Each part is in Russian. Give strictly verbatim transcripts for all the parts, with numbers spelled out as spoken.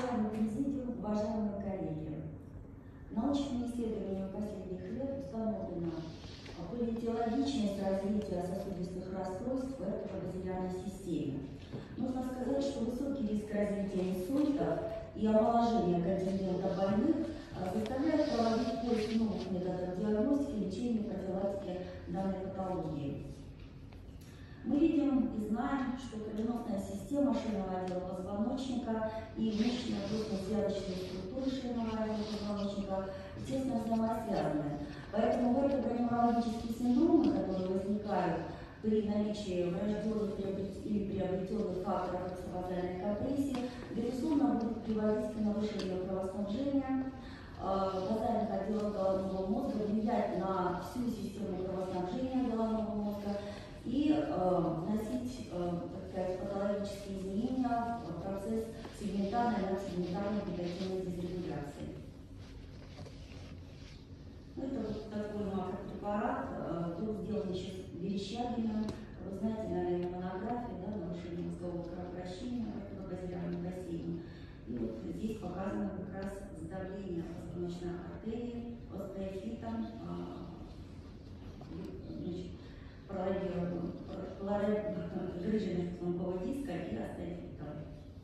Уважаемый президиум, уважаемые коллеги, научными исследованиями последних лет установлена полиэтиологичность развития сосудистых расстройств в эртобазилярной системе. Нужно сказать, что высокий риск развития инсультов и омоложения контингента больных заставляет проводить поиск новых методов диагностики, лечения и профилактики данной патологии. Мы видим и знаем, что кровеносная система шейного отдела позвоночника и мышечно-костно-связочные структуры шейного отдела позвоночника тесно взаимосвязаны. Поэтому вертеброневрологические синдромы, которые возникают при наличии врожденных или приобретенных факторов экстравазальной компрессии, безусловно, будут приводить к повышению кровоснабжения базальных отделов головного мозга, влиять на всю систему кровоснабжения головного мозга и э, вносить э, так сказать, патологические изменения в процесс сегментарной и надсегментарной вегетативной дисрегуляции. Ну, это вот такой макропрепарат, э, был сделан еще с Верещагиным. Вы знаете, наверное, монография, да, нарушение мозгового кровообращения в эртобазилярном бассейне. И вот здесь показано как раз сдавление позвоночной артерии, остеофитом, грыженность тонкого диска и остеофитом.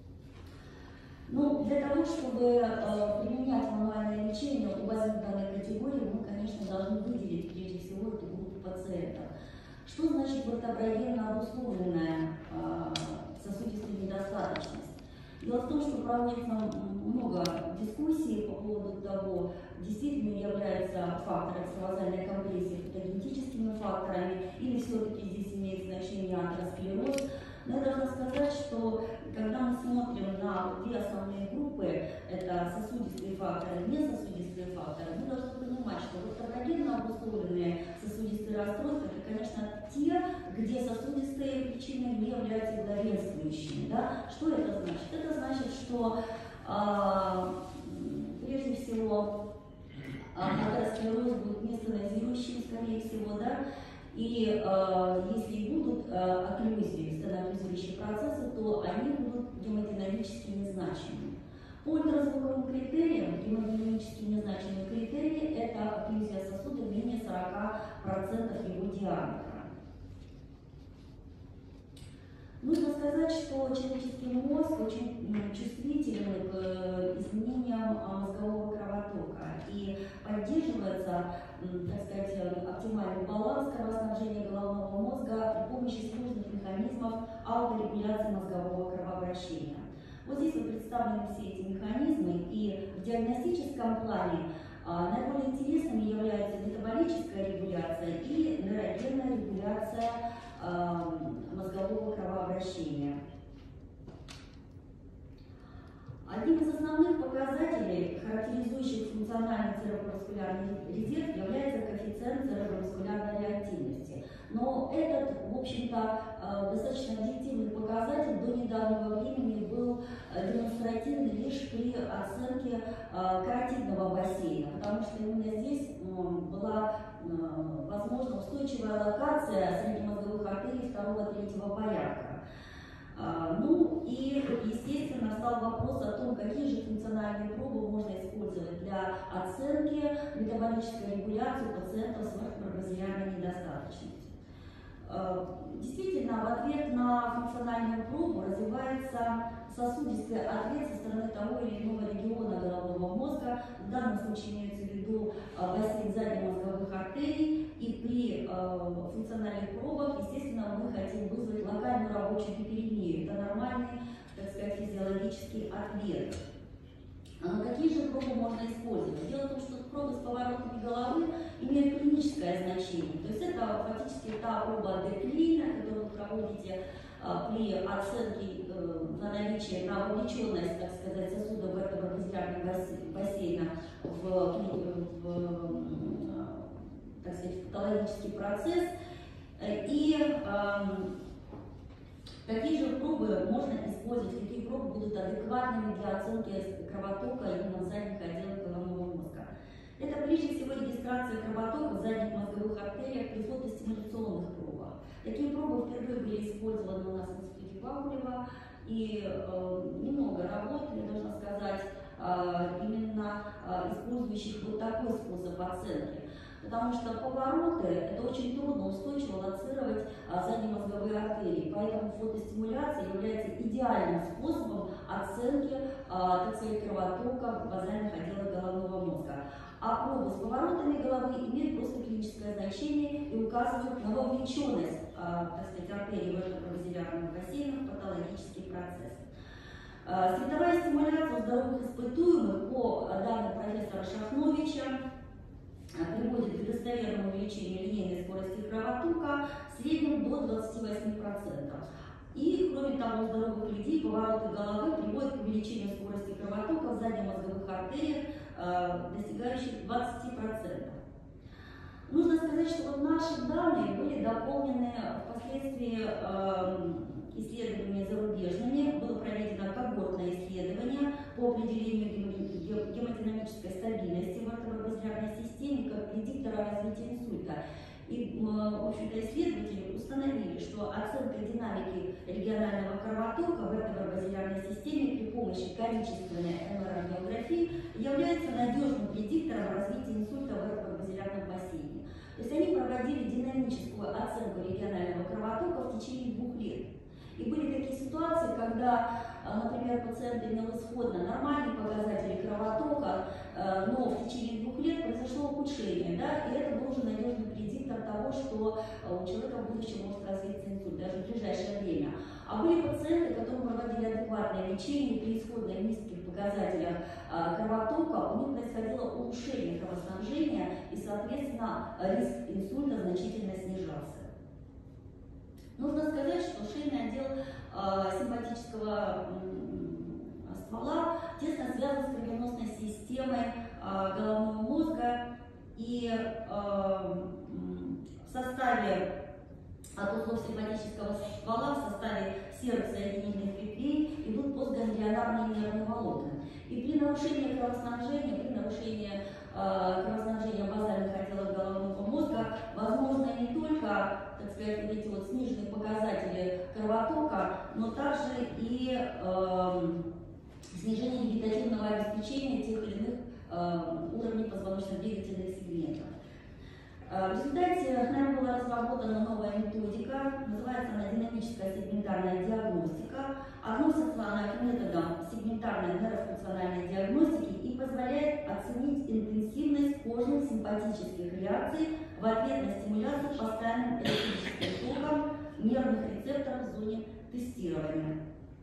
Ну, для того, чтобы э, применять мануальное лечение у больных данной категории, мы, конечно, должны выделить прежде всего эту группу пациентов. Что значит вертеброгенно обусловленная э, сосудистая недостаточность? Дело в том, что проводится много дискуссий по поводу того, действительно является фактор экстравазальной компрессии патогенетическими факторами, или все-таки здесь имеет значение атеросклероз. Но я должна сказать, что когда мы смотрим на две основные группы, это сосудистые факторы и несосудистые факторы, мы должны понимать, что вертеброгенно обусловленные сосудистые расстройства, это, конечно, те, где сосудистые причины не являются главенствующими. Да? Что это значит? Это значит, что э, прежде всего атеросклероз будет нестенозирующим, скорее всего, да? И э, если и будут э, окклюзии, стенокклюзирующие процессы, то они будут гемодинамически незначимыми. По ультразвуковым критериям, гемодинамически незначимые критерии – это окклюзия сосуда менее сорока процентов его диаметра. Нужно сказать, что человеческий мозг очень чувствителен к изменениям мозгового кровотока и поддерживается, так сказать, оптимальный баланс кровоснабжения головного мозга при помощи сложных механизмов ауторегуляции мозгового кровообращения. Вот здесь вот представлены все эти механизмы, и в диагностическом плане наиболее интересными являются метаболическая регуляция и нейрогенная регуляция мозгового кровообращения. Одним из основных показателей, характеризующих функциональный цереброваскулярный резерв, является коэффициент цереброваскулярной реактивности. Но этот, в общем-то, достаточно объективный показатель до недавнего времени был демонстративный лишь при оценке каротидного бассейна, потому что именно здесь была возможна устойчивая локация среднемозговых артерий второго-третьего порядка. Ну и, естественно, стал вопрос о том, какие же функциональные пробы можно использовать для оценки метаболической регуляции пациентов с вертебробазилярной недостаточностью. Действительно, в ответ на функциональную пробу развивается сосудистый ответ со стороны того или иного региона головного мозга. В данном случае имеется в виду бассейн заднемозговых артерий. И при э, функциональных пробах, естественно, мы хотим вызвать локальную рабочую гиперемию. Это нормальный, так сказать, физиологический ответ. А какие же пробы можно использовать? Дело в том, что пробы с поворотами головы имеют клиническое значение. То есть это фактически та проба Деклина, которую вы проводите а, при оценке э, на наличие, на вовлеченность, так сказать, сосуда вертебробазилярного бассейна в, в, в, так сказать, патологический процесс. И э, какие же пробы можно использовать, какие пробы будут адекватными для оценки кровотока именно в задних отделах головного мозга? Это прежде всего регистрация кровотока в задних мозговых артериях при фотостимуляционных пробах. Такие пробы впервые были использованы у нас в институте Вакулева, и э, немного работали, должна сказать, использующих вот такой способ оценки. Потому что повороты – это очень трудно устойчиво лоцировать а, заднемозговые артерии, поэтому фотостимуляция является идеальным способом оценки, а, так сказать, кровотока базальных отделов головного мозга. А пробы с поворотами головы имеют просто клиническое значение и указывают на вовлеченность, а, так сказать, артерий вертебробазилярного бассейна в патологический процесс. А, световая стимуляция у здоровых испытуемых, по данным профессора Шахновича, приводит к достоверному увеличению линейной скорости кровотока в среднем до двадцати восьми процентов. И, кроме того, у здоровых людей повороты головы приводят к увеличению скорости кровотока в заднемозговых артериях, э, достигающих двадцати процентов. Нужно сказать, что вот наши данные были дополнены впоследствии э, исследованиями зарубежными. Было проведено когортное исследование по определению гемодинамической стабильности в вертебробазилярной системе как предиктора развития инсульта. И, в общем-то, исследователи установили, что оценка динамики регионального кровотока в вертебробазилярной системе при помощи количественной эм эр ангиографии является надежным предиктором развития инсульта в вертебробазилярном бассейне. То есть они проводили динамическую оценку регионального кровотока в течение двух лет. И были такие ситуации, когда, например, пациент имел исходно нормальные показатели кровотока, но в течение двух лет произошло ухудшение, да, и это был уже надежный предиктор того, что у человека в будущем может развиться инсульт, даже в ближайшее время. А были пациенты, которым проводили адекватное лечение, при исходно низких показателях кровотока у них происходило улучшение кровоснабжения, и, соответственно, риск инсульта значительно снижался. Нужно сказать, что шейный отдел э, симпатического э, ствола тесно связан с кровеносной системой э, головного мозга, и э, в составе от узлов симпатического ствола, в составе серых соединительных ветвей идут постганглионарные нервные волокна. И при нарушении кровоснабжения, при нарушении э, кровоснабжения базальных отделов головного мозга возможно не только, так сказать, вот эти вот сниженные показатели кровотока, но также и э, снижение вегетативного обеспечения тех или иных э, уровней позвоночно-двигательных сегментов. В результате нами была разработана новая методика, называется она динамическая сегментарная диагностика. Относится она к методам сегментарной нейрофункциональной диагностики и позволяет оценить интенсивность кожных симпатических реакций в ответ на стимуляцию постоянным электрическим током нервных рецепторов в зоне тестирования.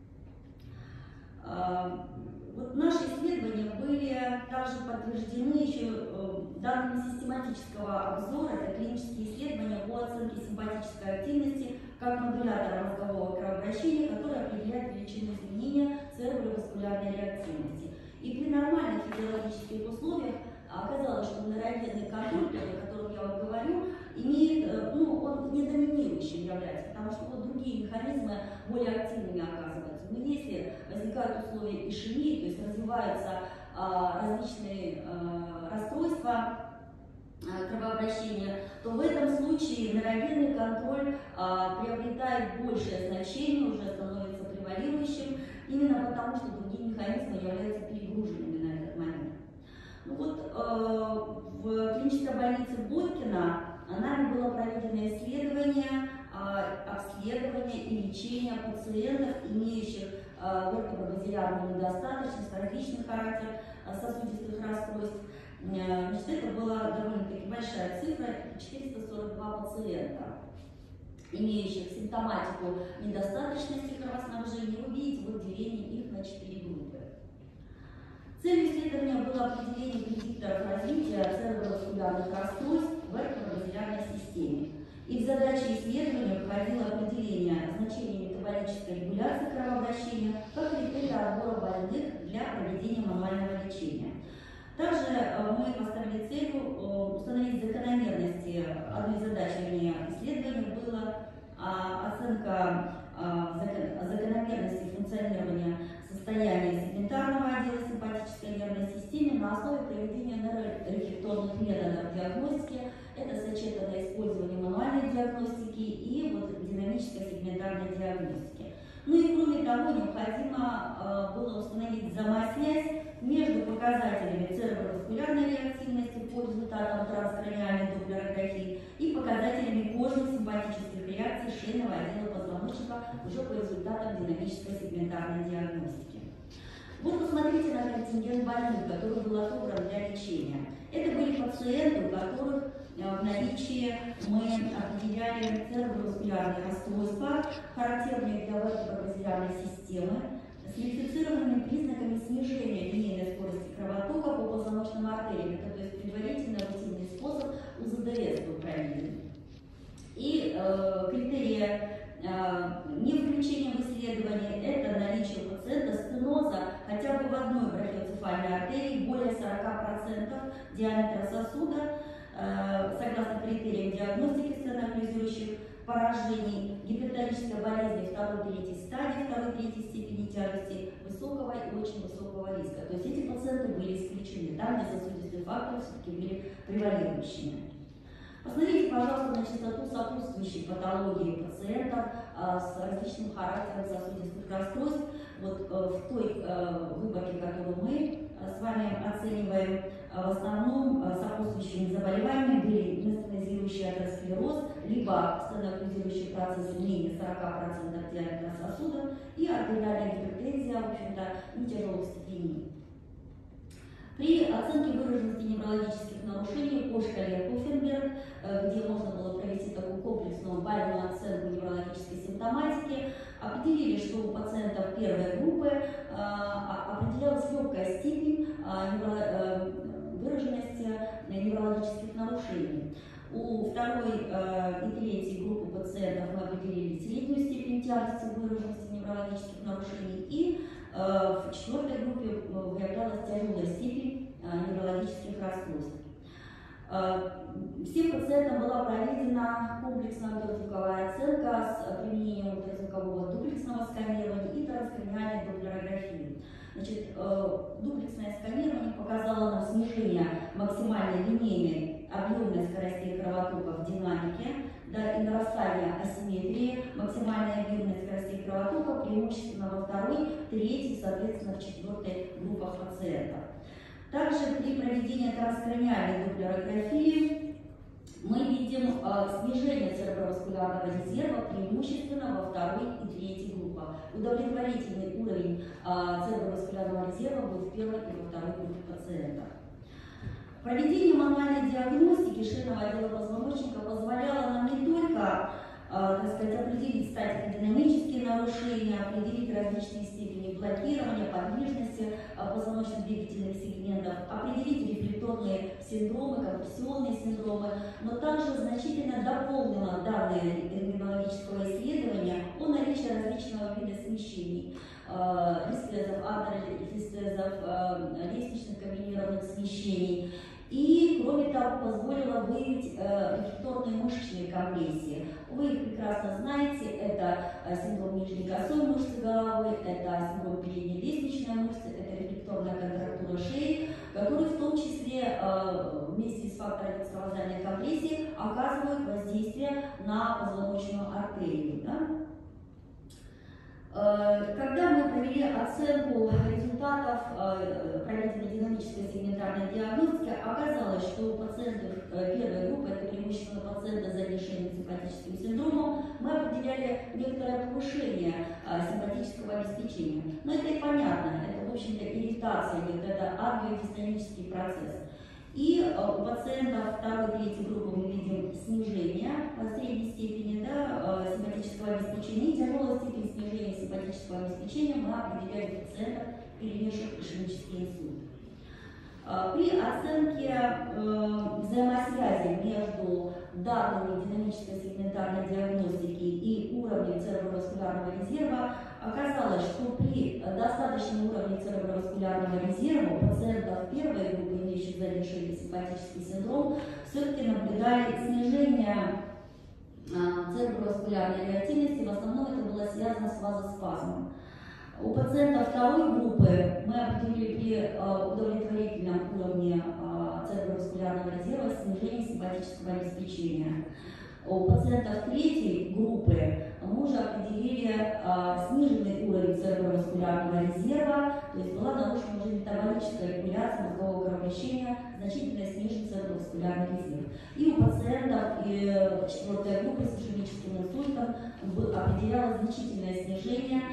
Вот наши исследования были также подтверждены еще данными систематического обзора, это клинические исследования по оценке симпатической активности как модулятора мозгового кровообращения, который определяет величину изменения цереброваскулярной реактивности. И при нормальных физиологических условиях оказалось, что нейрогенный контроль, о котором я вам говорю, имеет, ну, он не доминирующим является, потому что вот другие механизмы более активными оказываются. Но если возникают условия ишемии, то есть развиваются а, различные а, расстройства а, кровообращения, то в этом случае нейрогенный контроль а, приобретает большее значение, уже становится превалирующим, именно потому что другие механизмы являются перегруженными на этот момент. Ну вот, э, в клинической больнице Боткина нами было проведено исследование, э, обследование и лечение пациентов, имеющих э, вертебробазилярную недостаточность, различных характер э, сосудистых расстройств. Э, значит, это была довольно-таки большая цифра, четыреста сорок два пациента, имеющих симптоматику недостаточности кровоснабжения. Вы видите вот деление их на четыре группы. Целью исследования было определение предикторов развития цереброваскулярных расстройств в вертебробазилярной системе. И в задачи исследования входило определение значения метаболической регуляции кровообращения как критерия отбора больных для проведения мануального лечения. Также мы поставили целью установить закономерности. Одной из задач исследования была оценка закономерности функционирования состояния сегментарного отдела симпатической нервной системы на основе проведения нейрорефлекторных методов диагностики. Это сочетанное использование мануальной диагностики и вот динамической сегментарной диагностики. Ну и кроме того, необходимо э, было установить взаимосвязь между показателями цереброваскулярной цереброваскулярной реактивности по результатам транскраниальной доплерографии и показателями кожно-симпатических реакций шейного отдела позвоночника уже по результатам динамической сегментарной диагностики. Вот посмотрите на контингент больных, который был отобран для лечения. Это были пациенты, у которых в наличии мы определяли цереброваскулярные расстройства, характерные для вертебробазилярной системы, с идентифицированными признаками снижения линейной скорости кровотока по позвоночным артериям. Это, то есть, предварительно рутинный способ УЗДС был проведен. И э, критерии э, не включения в исследование — это наличие у пациента стеноза хотя бы в одной брахиоцефальной артерии более сорока процентов диаметра сосуда, э, согласно критериям диагностики стенооклюзирующих поражений, гипертонической болезни второй-третьей стадии, второй-третьей степени тяжести, высокого и очень высокого риска. То есть эти пациенты были исключены, там, где сосудистые факторы все-таки были превалирующими. Посмотрите, пожалуйста, на частоту сопутствующей патологии пациентов а, с различным характером сосудистых расстройств. Вот а, в той а, выборке, которую мы а, с вами оцениваем, а, в основном а, сопутствующими заболеваниями были нестенозирующий атеросклероз, либо стенооклюзирующий процесс менее сорока процентов диаметра сосуда и артериальная гипертензия, в общем-то, не тяжелых степеней. При оценке выраженности неврологических нарушений по шкале Хофенберг, где можно было провести такую комплексную бальную оценку неврологической симптоматики, определили, что у пациентов первой группы определялась легкая степень выраженности неврологических нарушений. У второй и третьей группы пациентов мы определили среднюю степень тяжести выраженности неврологических нарушений, и в четвертой группе выявлялась тяжелая степень неврологических расстройств. Всем пациентам была проведена комплексная ультразвуковая оценка с применением ультразвукового дуплексного сканирования и транскраниальной доплерографии. Значит, дуплексное сканирование показало нам снижение максимальной линейной объемной скоростей кровотока в динамике, да, и нарастание асимметрии максимальной объемной скоростей кровотока преимущественно во второй, третьей, соответственно, в четвертой группах пациентов. Также при проведении транскраниальной доплерографии мы видим э, снижение цереброваскулярного резерва преимущественно во второй и третьей группах. Удовлетворительный уровень э, цереброваскулярного резерва был в первой и во второй группе пациентов. Проведение мануальной диагностики шейного отдела позвоночника позволяло нам не только так сказать, определить статико-динамические нарушения, определить различные степени блокирования, подвижности позвоночных двигательных сегментов, определить рефлекторные синдромы, компрессионные синдромы, но также значительно дополнило данные рентгенологического исследования о наличии различного вида смещений, рестезов, антерорестезов, лестничных комбинированных смещений. И, кроме того, позволило выявить э, рефлекторные мышечные компрессии. Вы их прекрасно знаете, это э, синдром нижней косой мышцы головы, это синдром передней лестничной мышцы, это рефлекторная контрактура шеи, которые в том числе э, вместе с фактором экстравазальной компрессии оказывают воздействие на позвоночную артерию. Да? Когда мы провели оценку результатов проведенной динамической сегментарной диагностики, оказалось, что у пациентов первой группы, это преимущественно пациенты с задействованным симпатическим синдромом, мы определяли некоторое повышение симпатического обеспечения. Но это и понятно, это, в общем-то, ирритация, это ангиодистонический процесс. И у пациентов второй и третьей группы мы видим снижение средней степени, да, симпатического обеспечения и тяжелая степень снижения симпатического обеспечения мы определяем пациентов, перенесших ишемический инсульт. При оценке э, взаимосвязи между данными динамической сегментарной диагностики и уровнем цереброваскулярного резерва оказалось, что при достаточном уровне цереброваскулярного резерва у пациентов первой группы, имеющих задействованный симпатический синдром, все-таки наблюдали снижение э, цереброваскулярной реактивности. В основном это было связано с вазоспазмом. У пациента второй группы мы определили при э, удовлетворительном уровне э, цереброваскулярного резерва снижение симпатического обеспечения. У пациентов третьей группы мы уже определили э, сниженный уровень цереброваскулярного резерва, то есть была нарушена уже метаболическая регуляция мозгового кровообращения цереброваскулярный резерв. И у пациентов и четвертой группы с ишемическим инсультом определялось значительное снижение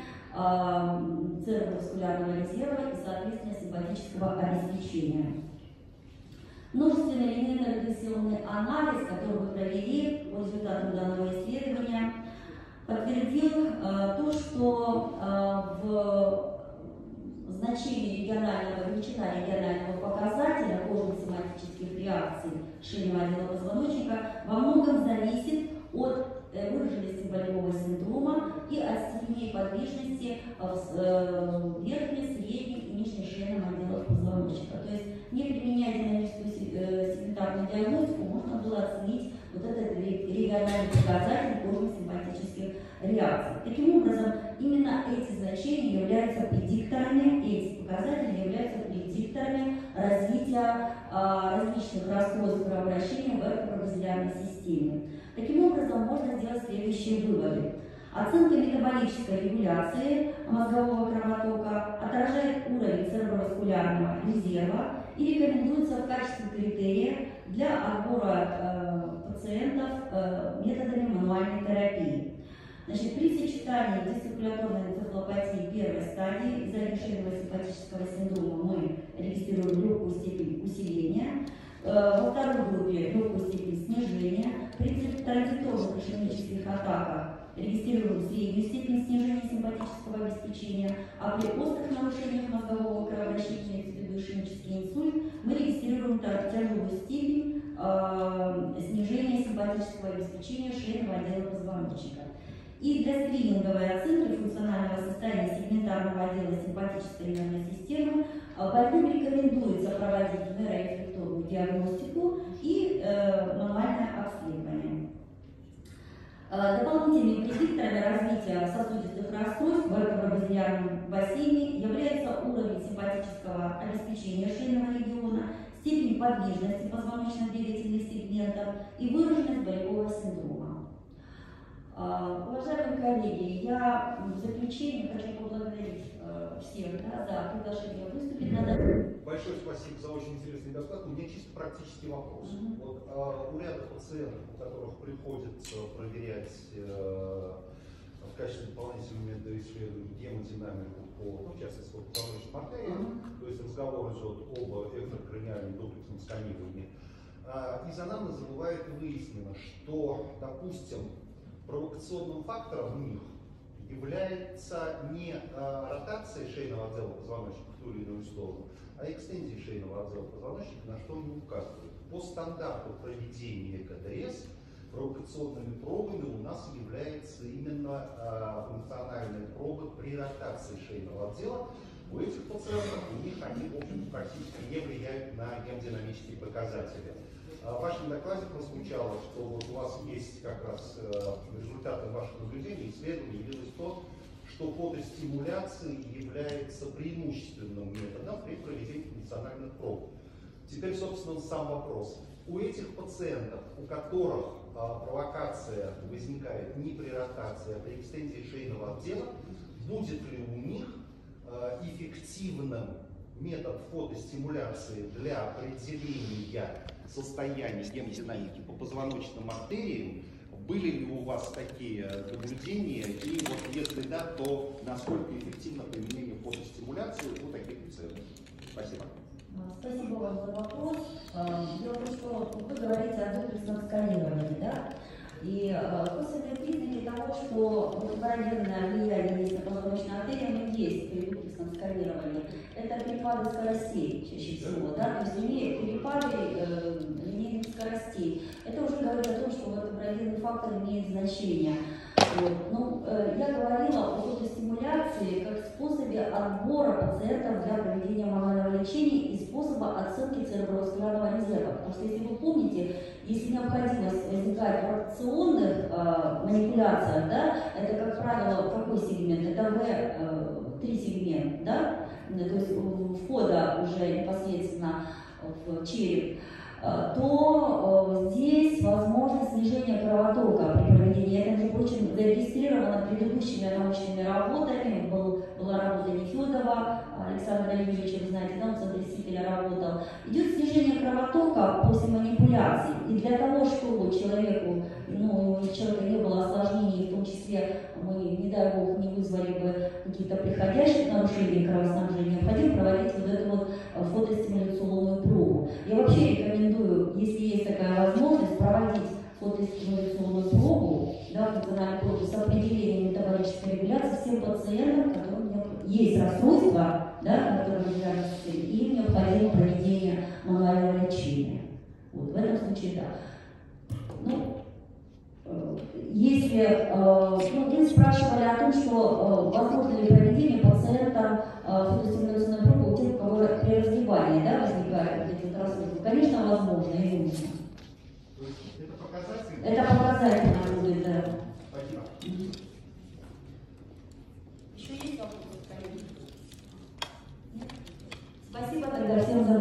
э, цереброваскулярного резерва и, соответственно, симпатического обеспечения. Множественный линейно-регрессионный анализ, который мы провели по результатам данного исследования, подтвердил э, то, что э, в значении регионального, величина регионального показателя кожно-симптоматических реакций шейного отдела позвоночника во многом зависит от выраженности болевого синдрома и от степени подвижности в верхней, средней и нижней шейном отделах позвоночника. То есть, не применяя динамическую сегментарную диагностику, можно было оценить вот этот региональный показатель кожно-симптоматических реакций. Таким образом, именно эти значения являются предикторами, эти показатели являются предикторами развития а, различных расстройств кровообращения в эргобазилярной системе. Таким образом, можно сделать следующие выводы. Оценка метаболической регуляции мозгового кровотока отражает уровень цереброваскулярного резерва и рекомендуется в качестве критерия для отбора э, пациентов э, методами мануальной терапии. Значит, при сочетании дисциркуляторной энцефалопатии первой стадии из-за шейного симпатического синдрома мы регистрируем легкую степень усиления, во второй группе легкую степень снижения, при транзиторных ишемических атаках регистрируем среднюю степень снижения симпатического обеспечения, а при острых нарушениях мозгового кровообращения, ишемический инсульт, мы регистрируем тяжелую степень э, снижения симпатического обеспечения шейного отдела позвоночника. И для скрининговой оценки функционального состояния сегментарного отдела симпатической нервной системы больным рекомендуется проводить нейрорефлекторную диагностику и э, мануальное обследование. Э, дополнительными предикторами развития сосудистых расстройств в эргобазилярном бассейне является уровень симпатического обеспечения шейного региона, степень подвижности позвоночно-двигательных сегментов и выраженность болевого синдрома. Уважаемые коллеги, я в заключение хочу поблагодарить э, всех да, за приглашение выступить на данный. Большое спасибо за очень интересный доклад. У меня чисто практический вопрос. Mm-hmm. Вот, а, у ряда пациентов, у которых приходится проверять э, в качестве дополнительного метода исследования гемодинамику по, ну, в частности, по позвоночным артериям, mm-hmm. то есть разговор идет об экстракраниальном дуплексном сканировании, а, из анамнеза бывает выяснено, что, допустим, провокационным фактором у них является не а, ротация шейного отдела позвоночника в ту или иную сторону, а экстензия шейного отдела позвоночника, на что они указывают. По стандарту проведения КДС провокационными пробами у нас является именно а, функциональная проба при ротации шейного отдела. У этих пациентов у них они, в общем, практически не влияют на гемодинамические показатели. В вашем докладе прозвучало, что вот у вас есть как раз результаты ваших наблюдений, исследований, явилось то, что фотостимуляция является преимущественным методом при проведении функциональных проб. Теперь, собственно, сам вопрос. У этих пациентов, у которых а, провокация возникает не при ротации, а при экстензии шейного отдела, будет ли у них а, эффективным метод фотостимуляции для определения состояния гемодинамики по позвоночным артериям? Были ли у вас такие наблюдения? И вот если да, то насколько эффективно применение фотостимуляции у таких пациентов? Спасибо. Спасибо вам за вопрос. Дело в том, что вы говорите о дуплексном сканировании, да? И косвенные признаки того, что параллельное влияние есть на позвоночную артерию, есть при дуплексном сканировании. Это перепады скоростей чаще всего, да? То есть имея перепады э, линейных скоростей. Это уже говорит о том, что вот определенный фактор имеет значение. Вот. Ну, э, я говорила о фотостимуляции как способе отбора пациентов для проведения мануального лечения и способа оценки цереброваскулярного резерва. Потому что, если вы помните, если необходимость возникает в ротационных э, манипуляциях, да, это, как правило, какой сегмент? Это вэ три сегмент, да? То есть входа уже непосредственно в череп, то здесь возможно снижение кровотока при проведении. Это, между прочим, зарегистрировано предыдущими научными работами. Был, была работа Нефедова Александра Юрьевича, вы знаете, да, он в центре Сипеля работал. Идет снижение кровотока кровотока после манипуляций. И для того, чтобы человеку, ну, у человека не было осложнений, в том числе мы, не дай бог, не вызвали бы какие-то приходящих нарушений кровоснабжения, необходимо проводить вот эту вот фотостимуляционную пробу. Я вообще рекомендую, если есть такая возможность, проводить фотостимуляционную пробу, да, функциональную пробу с определением метаболической регуляции всем пациентам, которым есть расстройства, да, которые связаны с этим, и им необходимо проведение мануального лечения. Вот, в этом случае, да. Ну, э, если, э, ну, вы спрашивали о том, что э, возможно ли проведение пациента э, фотостимуляционной пробы у тех, у кого при раздевании, да, возникают эти вот расстройства. Конечно, возможно и нужно. Это показатель? Это показательно будет, да. Спасибо. Еще есть вопросы? Спасибо тогда всем за